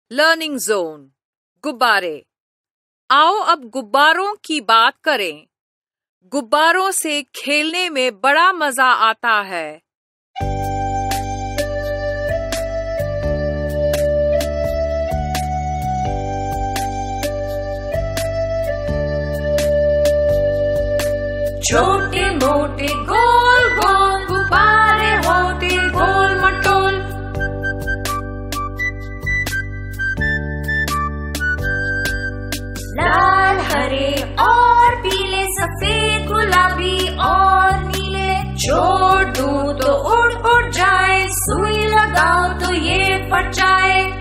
Learning zone. गुब्बारे। आओ अब गुब्बारों की बात करें। गुब्बारों से खेलने में बड़ा मजा आता है। छोटे मोटे गोल गोल गुब्बारे होते गोल मटोल। लाल हरे और पीले सफेद गुलाबी और नीले। छोड़ दूं तो उड़ उड़ जाए, सुई लगाओ तो ये फट जाए।